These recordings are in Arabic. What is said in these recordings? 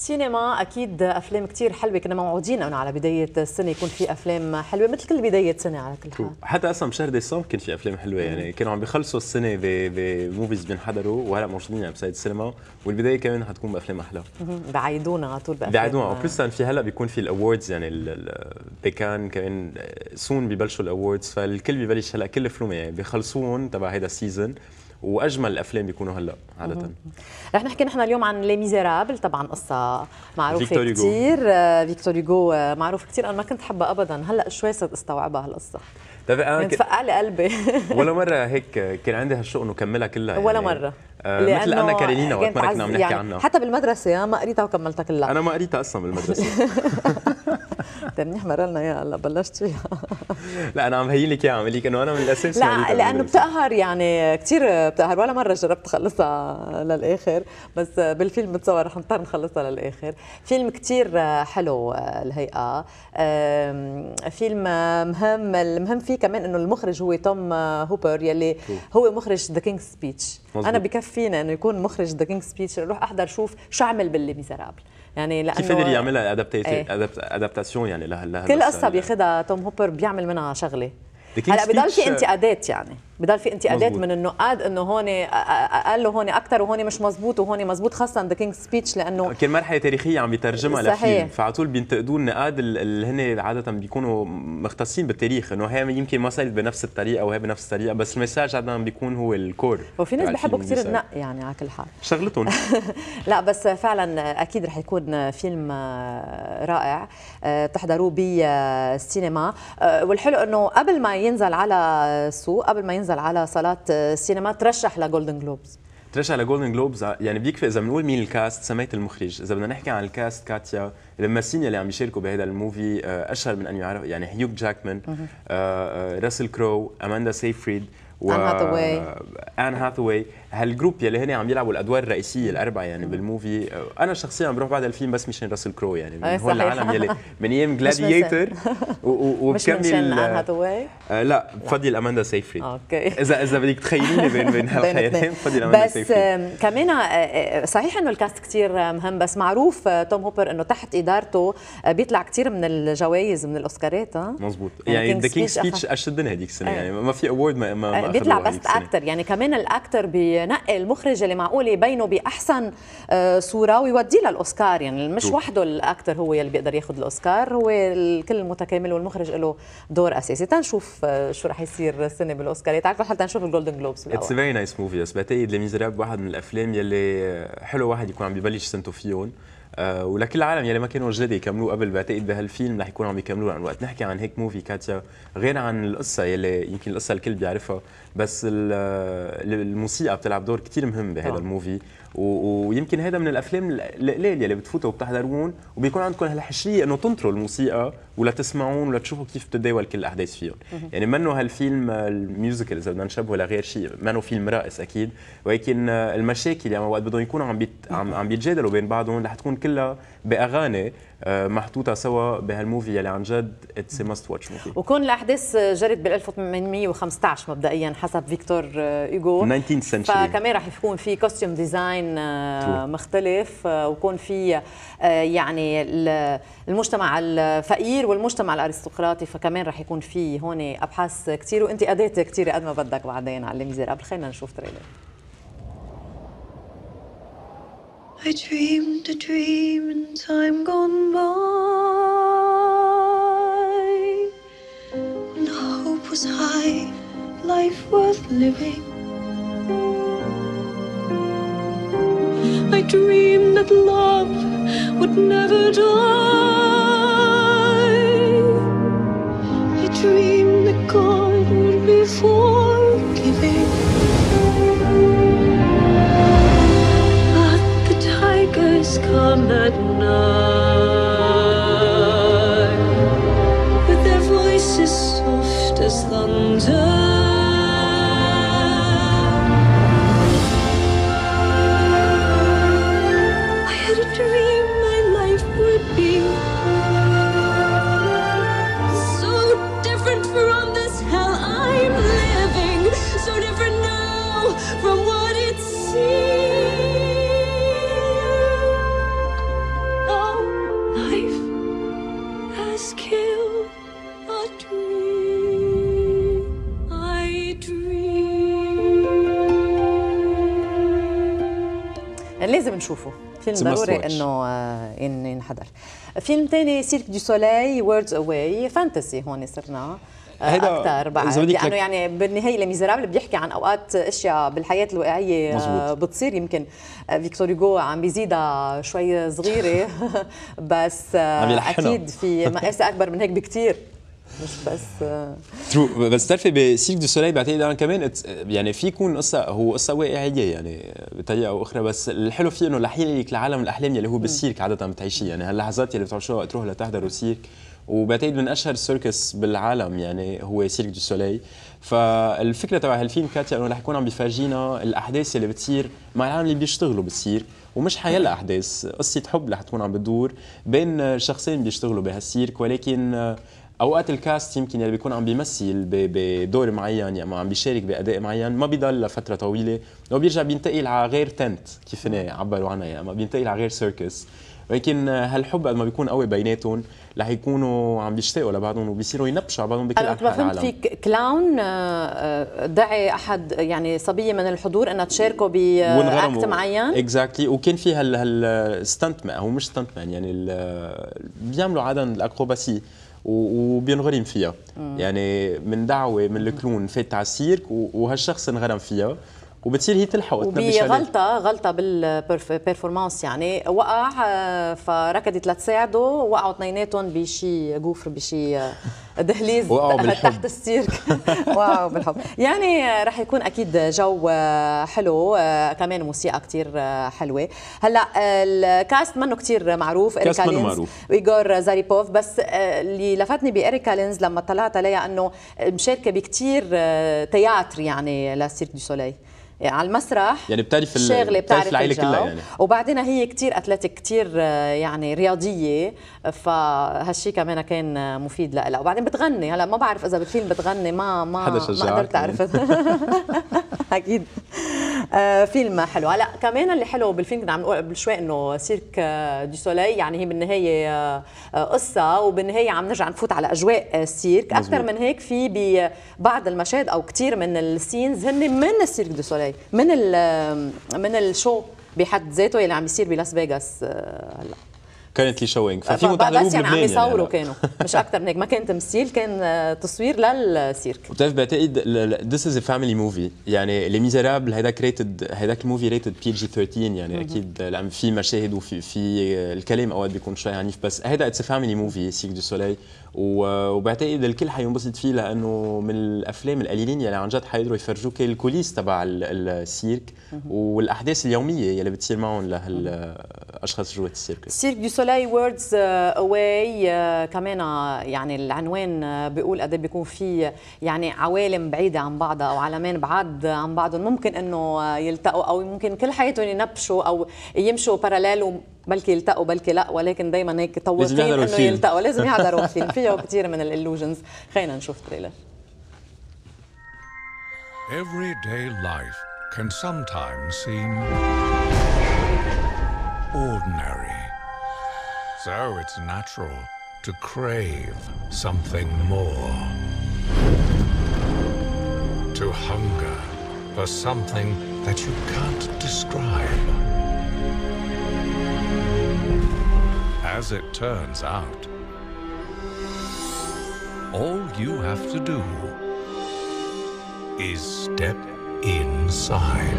السينما اكيد افلام كثير حلوه، كنا موعودين انه على بدايه السنه يكون في افلام حلوه مثل كل بدايه سنه على كل حال. حتى اصلا بشهر ديسمبر كان في افلام حلوه، يعني كانوا عم بيخلصوا السنه بموفيز بينحضروا وهلا موجودين يعني بسايد السينما، والبدايه كمان حتكون بافلام احلى. بعيدونا على طول بافلام، بعيدونا وبلس في هلا بيكون في الاووردز، يعني بيكان كمان سون ببلشوا الاووردز، فالكل ببلش هلا كل فيلم يعني بيخلصون تبع هيدا السيزون، واجمل الافلام بيكونوا هلا عاده. رح نحكي نحن اليوم عن لي ميزيرابل، طبعا قصه معروفه فيكتور كثير. فيكتور هوغو معروف كثير، انا ما كنت حبها ابدا، هلا شوي صرت استوعبها هالقصه. انا تفقع لي قلبي. ولا مره هيك كان عندي هالشوق انه كملها كلها يعني ولا مره مثل انا كارينينا وقت ما كنا عم نحكي يعني عنها، حتى بالمدرسه ما قريتها وكملتها كلها. انا ما قريتها اصلا بالمدرسه. منيح مرلنا اياها هلا بلشت فيها. لا انا عم هين لك اياها، عم لك انه انا من الاساس لا لانه بتقهر، يعني كثير بتقهر، ولا مره جربت اخلصها للاخر، بس بالفيلم متصور رح نضطر نخلصها للاخر. فيلم كثير حلو الهيئه، فيلم مهم. المهم فيه كمان انه المخرج هو توم هوبر، يلي هو مخرج ذا كينج سبيتش. انا بكفينا انه يكون مخرج ذا كينج سبيتش اروح احضر شوف شو عمل باللي ميزرابل، يعني لانه كيف قدر يعملها ادابتاسيون يعني لها كل قصه بياخذها توم هوبر بيعمل منها شغله. هلا بضل في انتقادات، يعني بضل في انتقادات من النقاد انه هون قال له هون اكثر وهون مش مزبوط وهون مزبوط، خاصه ذا كينج سبيتش لانه كان مرحله تاريخيه عم بيترجمها لفيلم، فعلى طول بينتقدوا النقاد اللي هن عاده بيكونوا مختصين بالتاريخ، انه هي يمكن ما صارت بنفس الطريقه وهي بنفس الطريقه، بس المساج عاده بيكون هو الكور. وفي ناس بيحبوا كثير النق يعني على كل حال شغلتهم. لا بس فعلا اكيد رح يكون فيلم رائع تحضروه بالسينما. والحلو انه قبل ما ينزل على السوق، قبل ما ينزل على صالات السينما، ترشح لجولدن جلوبز. ترشح لجولدن جلوبز، يعني بيكفي اذا بنقول مين الكاست، سميت المخرج. اذا بدنا نحكي عن الكاست، كاتيا، الممثلين اللي عم يشاركوا بهذا الموفي اشهر من ان يعرف، يعني هيوغ جاكمان، راسل كرو، اماندا سيفريد، آن هاثاواي. هالجروب يلي هن عم يلعبوا الادوار الرئيسيه الاربعه يعني بالموفي. انا شخصيا بروح بعد الفيلم بس مشان راسل كرو، يعني من هول العالم يلي من ايام جلاديتور وبكمل مش آن هاثاواي. لا بفضل اماندا سيفريد. اوكي اذا بدك تخيليني بين هالخيارين بفضل اماندا سيفريد. بس كمان صحيح انه الكاست كثير مهم، بس معروف توم هوبر انه تحت ادارته بيطلع كثير من الجوائز من الاوسكارات. مزبوط، يعني ذا كينج سبيتش اشدنا هذيك السنه، يعني ما في اوورد ما بيطلع بس اكتر، يعني كمان الاكتر بينقي المخرج اللي معقول يبينه باحسن صوره ويوديه للاوسكار، يعني مش وحده الاكتر هو اللي بيقدر ياخذ الاوسكار، هو الكل المتكامل، والمخرج له دور اساسي. تنشوف شو رح يصير السنه بالاوسكارات، تعرفوا حتى نشوف الجولدن جلوبز. اتس فيري نايس موفي، بس بعتقد لي ميزراب واحد من الافلام يلي حلو واحد يكون عم ببلش سنته فيهم، ولكل العالم يلي ما كانوا جداد يكملوه قبل، بعتقد بهالفيلم رح يكونوا عم يكملوه. لان وقت نحكي عن هيك موفي كاتيا، غير عن القصه يلي يمكن القصه الكل بيعرفها، بس الموسيقى بتلعب دور كثير مهم بهذا الموفي. ويمكن هذا من الافلام القليل يلي بتفوتوا وبتحضرون وبيكون عندكم هالحشريه انه تنطروا الموسيقى ولا تسمعون ولا تشوفوا كيف بتتداول كل الاحداث فيهم. يعني منه هالفيلم الميوزيكال اذا بدنا نشبهه لغير شيء، منه فيلم رائس اكيد، ولكن المشاكل يعني وقت بدهم يكونوا عم بيتجادلوا بين بعضهم رح تكون كلها باغاني محطوطه سوا بهالموفي يلي عن جد اتس ماست واتش موفي. وكون الاحداث جرت بال 1815 مبدئيا حسب فيكتور هوغو 19th century، فكمان رح يكون في كوستيوم ديزاين مختلف، ويكون في يعني المجتمع الفقير والمجتمع الارستقراطي، فكمان رح يكون في هون ابحاث كثير وانتقادات كثيره قد ما بدك بعدين على لي ميزيرابل. خلينا نشوف تريلر. I dreamed a dream in time gone by, when hope was high, life worth living. I dreamed that love would never die. I dreamed that God would be forgiving. Come at night with their voices soft as thunder. I had a dream my life would be so different يعني لازم نشوفه فيلم It's a must ضروري watch. انه ينحضر. فيلم تاني سيرك دو سولاي ووردز اواي، فانتسي هون صرنا هيدا اكثر بعد، إذا بدك لانه يعني بالنهايه لميزرابل بيحكي عن اوقات اشياء بالحياه الواقعيه مزبوط. بتصير. يمكن فيكتور هوغو عم بيزيدها شوي صغيره بس عم يلحنها. اكيد في مقاسه اكبر من هيك بكثير، مش بس ترو. بس بتعرفي بسيرك دو سولاي بعتقد انا كمان يعني في يكون هو قصه واقعيه يعني بطريقه او اخرى، بس الحلو فيه انه رح يلك لعالم الاحلام يلي هو بالسيرك عاده بتعيشيه، يعني هاللحظات يلي بتعيشوها وقت تروحوا لتحضروا سيرك. وبعتقد من اشهر السيركس بالعالم يعني هو سيرك دو سولاي. فالفكره تبع هالفيلم كاتيا انه رح يكون عم بيفرجينا الاحداث اللي بتصير مع العالم اللي بيشتغلوا بالسيرك، ومش حيلا احداث، قصه حب رح تكون عم بتدور بين شخصين بيشتغلوا بهالسيرك، ولكن اوقات الكاست يمكن اللي بيكون عم بيمثل بدور معين، يعني عم بيشارك باداء معين ما بيضل لفتره طويله، لو بيرجع بينتقل على غير تنت كيف هنا عبروا عنها، يعني ما بينتقل على غير سيركس. ولكن هالحب قد ما بيكون قوي بيناتهم رح يكونوا عم بيشتاقوا لبعضهم وبيصيروا ينبشوا على بعضهم بكل انا انحاء فهمت العالم. في كلاون دعي احد يعني صبيه من الحضور انها تشاركه باكت معين. اكزاكتلي. وكان في هالستانت مان، هو مش ستانت مان يعني بيعملوا عاده الاكروباسي وبينغرم فيها. يعني من دعوه من الكلون فات على السيرك وهالشخص انغرم فيها، وبتصير هي تلحق وتنبش عليه. غلطه بالبرفورمانس، يعني وقع فركضت لتساعده، وقعوا اثنيناتهم بشي جوفر بشي دهليز تحت السيرك. وقعوا بالحب. يعني رح يكون اكيد جو حلو، كمان موسيقى كتير حلوه. هلا الكاست منه كتير معروف، إريك كالينز وإيغور زاريبوف، بس اللي لفتني بإريك كالينز لما طلعت عليها انه مشاركه بكتير تياتر يعني لسيرك دو سولاي، يعني على المسرح يعني بتعرف الشاغله، بتعرف العائله كلها يعني. وبعدين هي كتير اتلتيك، كتير يعني رياضيه، فهالشيء كمان كان مفيد لها. وبعدين بتغني، هلا ما بعرف اذا بالفيلم بتغني، ما قدرت اعرف. اكيد فيلم حلو. هلا كمان اللي حلو بالفيلم كنا عم نقول قبل شوي انه سيرك دو سولاي يعني هي بالنهايه قصه، وبالنهايه عم نرجع نفوت على اجواء السيرك اكثر من هيك. في ببعض المشاهد او كثير من السينز هن من السيرك دو سولاي، من الشو بحد ذاته اللي عم بيصير بلاس فيغاس هلا. كانت لي شوينج، ففي متحضروه بس يعني بلبنان عم يصوروا يعني كانوا مش اكثر من هيك، ما كان تمثيل، كان تصوير للسيرك. وبتعرف بعتقد ذس از ا فاميلي موفي، يعني لي ميزيرابل هيداك الموفي ريتد بي جي 13 يعني اكيد لان في مشاهد وفي الكلام اوقات بيكون شوي عنيف، بس هيدا اتس ا فاميلي موفي سيرك دو سولاي. وبعتقد الكل حينبسط فيه لانه من الافلام القليلين يلي عن جد حيقدروا يفرجوك الكوليس تبع السيرك والاحداث اليوميه يلي بتصير معهم لهالاشخاص جوات السيرك. سيرك دو سولاي ووردز اواي كمان يعني العنوان بيقول قد بيكون في يعني عوالم بعيده عن بعضها او عالمين بعاد عن بعضهم، ممكن انه يلتقوا او ممكن كل حياتهم ينبشوا او يمشوا باراليل، بلكي يلتقوا بلكي لا، ولكن دايما هيك طوطين انه يلتقوا. لازم يحضروا الفيلم، فيه كثير من الالوجنز. خلينا نشوف تريلر. Everyday life can sometimes seem ordinary. So it's natural to crave something more. To hunger for something that you can't describe. As it turns out, all you have to do is step inside.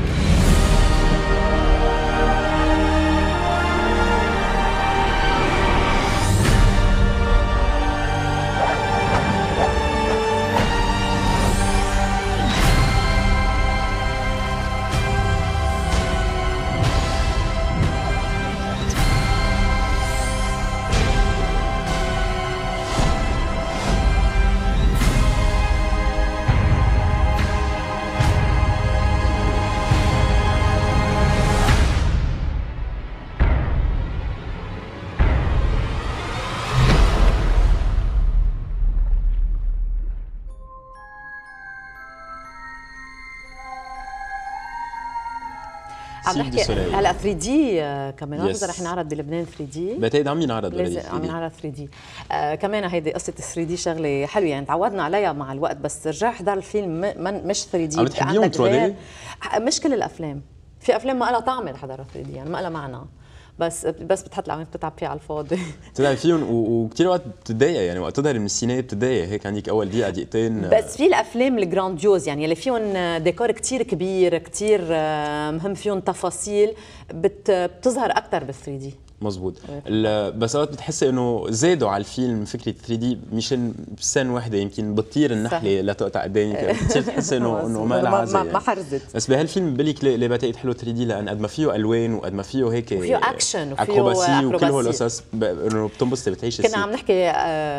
عم نحكي هلا 3 دي كمان رح ينعرض بلبنان 3 دي، بعتقد عم ينعرض عم ينعرض 3 دي كمان. هيدي قصه 3 دي شغله حلوه يعني تعودنا عليها مع الوقت، بس رجع احضر الفيلم مش 3 دي. عم تحبيهم 3 دي؟ مش كل الافلام في افلام ما لها طعم لحضرها 3 دي، يعني ما لها معنى، بس بتحط العمليه بتتعب فيها على الفاضي. بتلعب فيهم وكثير وقت بتتضايق، يعني وقت تظهر من السينما بتتضايق، هيك عندك اول دقيقه دقيقتين. بس في الافلام الجرانديوز يعني اللي فيهم ديكور كتير كبير كتير مهم، فيهم تفاصيل بتظهر اكثر بال 3 دي. مزبوط. بس اوقات بتحسي انه زادوا على الفيلم فكره 3 دي، مشان بسنه وحده يمكن بتطير النحله لتقطع قدامك، بتصير تحسي انه ما لها عزه يعني. ما حرزت. بس بهالفيلم بليك ليه بعتقد حلو 3 دي، لان قد ما فيه الوان وقد ما فيه هيك وفيه اكشن وفيه اكروباسي وكل هول القصص انه بتنبسطي بتعيشي. كنا عم نحكي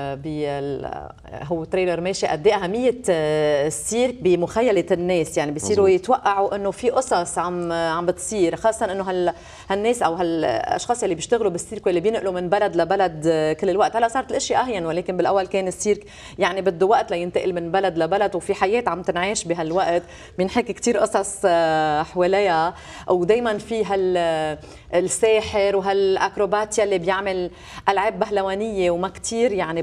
هو تريلر ماشي قد ايه اهميه السيرك بمخيله الناس، يعني بيصيروا يتوقعوا انه في قصص عم بتصير، خاصه انه هالناس او هالاشخاص اللي بيشتغلوا بالسيرك واللي بينقلوا من بلد لبلد كل الوقت. هلا صارت الاشياء اهين، ولكن بالاول كان السيرك يعني بده وقت لينتقل من بلد لبلد، وفي حياه عم تنعيش بهالوقت، بنحكي كثير قصص حواليها، ودائما في الساحر وهالاكروباتيا اللي بيعمل العاب بهلوانيه، وما كثير يعني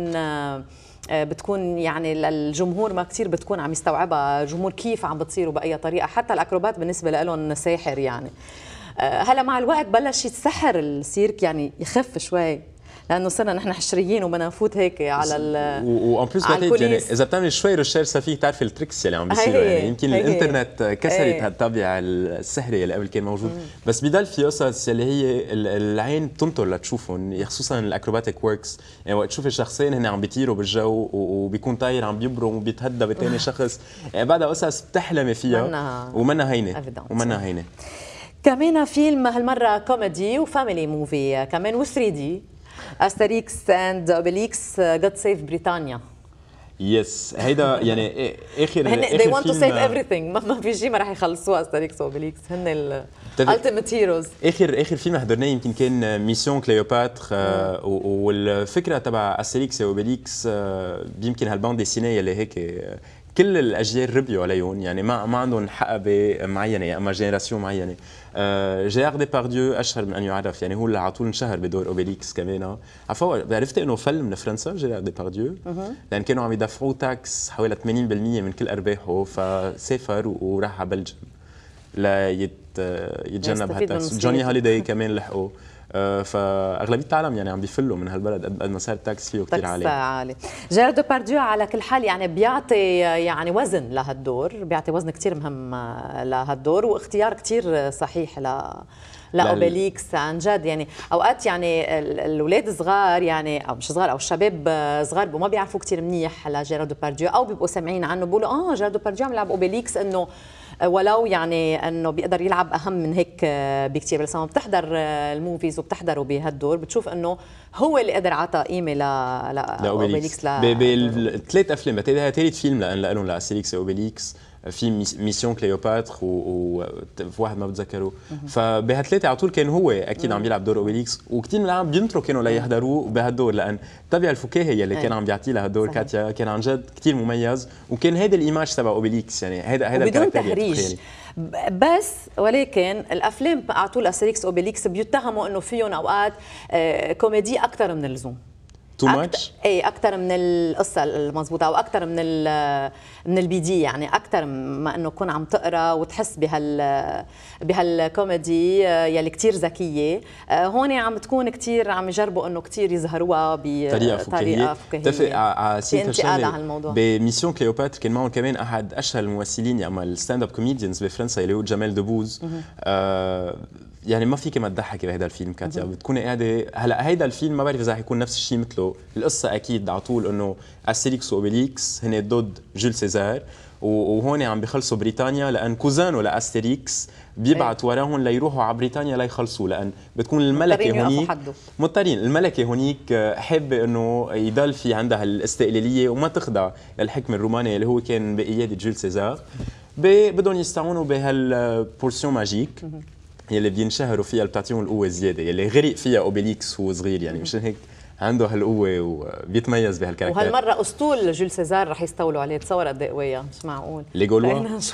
بتكون يعني الجمهور ما كثير بتكون عم يستوعبها الجمهور كيف عم بتصير وبأي طريقه، حتى الاكروبات بالنسبه لهم ساحر يعني. هلا مع الوقت بلش يتسحر السيرك، يعني يخف شوي، لانه صرنا نحن حشريين وبدنا نفوت هيك على وان بليس يعني اذا بتعمل شوي ريشيرش فيك تعرفي التريكس اللي عم بيصيروا، يعني يمكن الانترنت كسرت هالطابع السحري اللي قبل كان موجود. بس بضل في قصص اللي هي العين بتنطر لتشوفهم، خصوصا الاكروباتيك وركس، يعني وقت تشوفي شخصين هن عم بيطيروا بالجو وبيكون طاير عم بيبرم وبيتهدى بثاني شخص، يعني بعدها قصص بتحلمي فيها ومنها هينه. كمان فيلم هالمره كوميدي وفاميلي موفي كمان و3 دي، أستريكس اند اوبيليكس جاد سيف بريطانيا. يس هيدا يعني اخر they want to save everything، ما في شيء ما راح يخلصوه أستريكس واوبيليكس، هن الالتيميت هيروز. اخر فيلم حضرناه يمكن كان ميسيون كليوباتر، والفكره تبع أستريكس واوبيليكس يمكن هالباند ديسيني اللي هيك كل الاجيال ربيوا عليهم، يعني ما عندهم حقبه معينه اما جينيراسيون معينه. جيرار ديبارديو اشهر من ان يعرف، يعني هو اللي على طول انشهر بدور اوبيليكس كمان. عفوا عرفت انه فل من فرنسا جيرار ديبارديو، لان كانوا عم يدفعوا تاكس حوالي 80% من كل ارباحه، فسافر وراح على بلجيم يتجنب هالتاكس. جوني هوليداي كمان لحقه. فاغلبيه العالم يعني عم بيفلوا من هالبلد قد ما صار التاكس فيه كثير عالي. جيرار ديبارديو على كل حال يعني بيعطي يعني وزن لهالدور، بيعطي وزن كثير مهم لهالدور، واختيار كثير صحيح لاوبيليكس عن جد. يعني اوقات يعني الاولاد الصغار يعني او مش صغار او الشباب صغار ما بيعرفوا كثير منيح لجيرار ديبارديو، او بيبقوا سامعين عنه بيقولوا جيرار ديبارديو عم يلعب اوبيليكس، انه ولو يعني انه بيقدر يلعب اهم من هيك بكثير. بس لما بتحضر الموفيز وبتحضروا بهالدور بتشوف انه هو اللي قدر عطى قيمه لاوبيليكس. بالثلاث افلام بتهيألي ثالث فيلم لهم لأستريكس واوبيليكس، في ميسيون كليوباتر وواحد ما بتذكره. فبهالثلاثه على طول كان هو اكيد عم يلعب دور اوبيليكس، وكثير من العالم بينطروا كانوا ليحضروه بهالدور، لان الطابع الفكاهي اللي كان عم بيعطيه لهالدور كاتيا كان عن جد كثير مميز، وكان هذا الايماج تبع اوبيليكس، يعني هذا بدون تهريج. بس ولكن الافلام على طول أستريكس اوبيليكس بيتهموا انه فيهم اوقات كوميدي اكثر من اللزوم، تو ماتش، اكثر من القصه المضبوطه، او اكثر من البي، يعني اكثر ما انه تكون عم تقرا وتحس بهالكوميدي يلي كثير ذكيه. هون عم تكون كثير عم يجربوا انه كثير يظهروها بطريقه فكاهيه. اتفق على انتقاد على هالموضوع. بميسيون كليوباتر كان معهم كمان احد اشهر الممثلين اما الستاند اب كوميديانز بفرنسا اللي هو جمال دبوز. يعني ما فيك ما تضحكي بهذا الفيلم كاتيا، بتكوني قاعده. هلا هيدا الفيلم ما بعرف اذا حيكون نفس الشيء مثله، القصه اكيد على طول انه أستريكس واوبيليكس هن ضد جول سيزار، وهون عم بيخلصوا بريطانيا لان كوزانه لأستريكس بيبعت وراهم ليروحوا على بريطانيا ليخلصوا، لان بتكون الملكه هونيك مضطرين. الملكه هونيك حابه انه يضل في عندها الاستقلاليه وما تخضع للحكم الروماني اللي هو كان بقياده جول سيزار. بدهم يستعونوا بهالبورسيون ماجيك يلي بينشهروا فيها، اللي بتعطيهم القوه زياده، يلي غرق فيها اوبيليكس وهو صغير، يعني مشان هيك عنده هالقوه وبيتميز بهالكاركتر. وهالمره اسطول جول سيزار رح يستولوا عليه، تصور قد ايه قويه، مش معقول. لي غولوا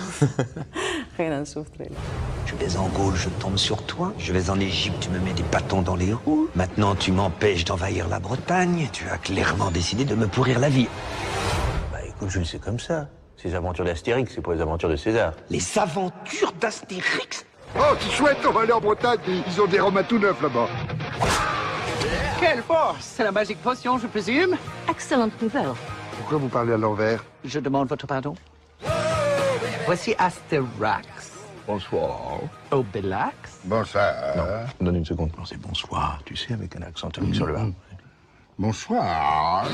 خلينا نشوف تريلر. Je vais en Gaule, je tombe sur toi. Je vais en Égypte, tu me mets des bâtons dans les roues. Maintenant, tu m'empêches d'envahir la Bretagne. Tu as clairement décidé de me pourrir la vie. Bah écoute, Jules, c'est comme ça. Ces aventures d'Astérix, c'est pour les aventures de César. Les aventures d'Astérix? Oh, c'est chouette, on va aller en Bretagne. Ils ont des roms à tout neuf là-bas. Quelle force! C'est la magique potion, je présume? Excellente nouvelle. Pourquoi vous parlez à l'envers? Je demande votre pardon. Voici Asterax. Bonsoir. Obélix. Bonsoir. Donne une seconde. Non, c'est bonsoir, tu sais, avec un accent tonique sur le A. Bonsoir.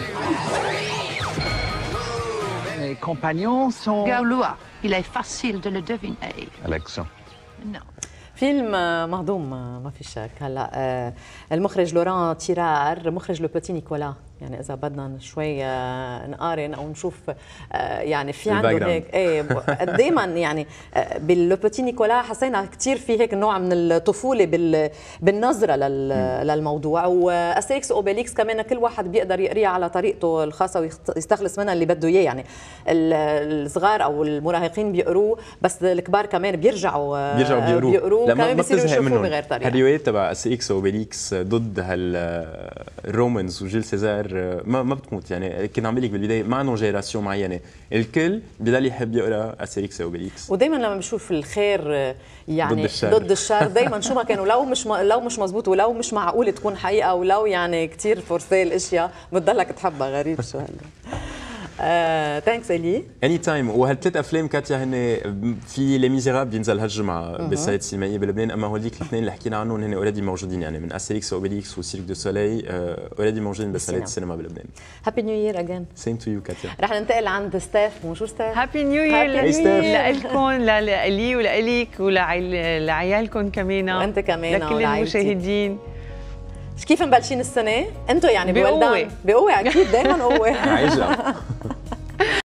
Mes compagnons sont... Gaulois. Il est facile de le deviner. L'accent. Non. فيلم مهضوم ما في شك. هلا المخرج لوران تيرار، مخرج لو بوتي نيكولا، يعني اذا بدنا شوي نقارن او نشوف يعني في عنده هيك ايه دائما يعني باللو بوتي نيكولا حسينا كثير في هيك نوع من الطفوله بالنظره للموضوع، واستريكس اوبيليكس كمان كل واحد بيقدر يقريها على طريقته الخاصه ويستخلص منها اللي بده اياه، يعني الصغار او المراهقين بيقروه بس الكبار كمان بيرجعوا بيقروه كمان بيصيروا يشوفوه بغير طريقه. الروايات تبع استريكس واوبيليكس ضد هالرومانز وجيل سيزار ما بتموت، يعني كنا عم بقول لك بالبدايه ما عندهم جيراسيون معينه، الكل بضل يحب يقرا استريكس واوبيليكس. ودائما لما بشوف الخير يعني ضد الشر دائما شو ما كانوا لو مش مزبوط ولو مش معقول تكون حقيقه ولو يعني كثير فورسيل اشياء بتضلك تحبها. غريب شو هلا. ثانكس الي اني تايم. وهالثلاث افلام كاتيا هن في لي ميزيراب بينزل هالجمعه بالسايت السينمائيه بلبنان، اما هوليك الاثنين اللي حكينا عنهم هن اوريدي موجودين، يعني من استريكس واوبيليكس وسيرك دو سولي اوريدي موجودين بسايت السينما بلبنان. هابي نيو يير اجين. سيم تو يو كاتيا. رح ننتقل عند ستاف. بونجور ستاف. هابي نيو يير لكم لإلي ولإلك ولعيالكم كمان وانت كمان لكل المشاهدين. كيف مبلشين السنه؟ انتم يعني بولدان بقوه اكيد دائما قوه.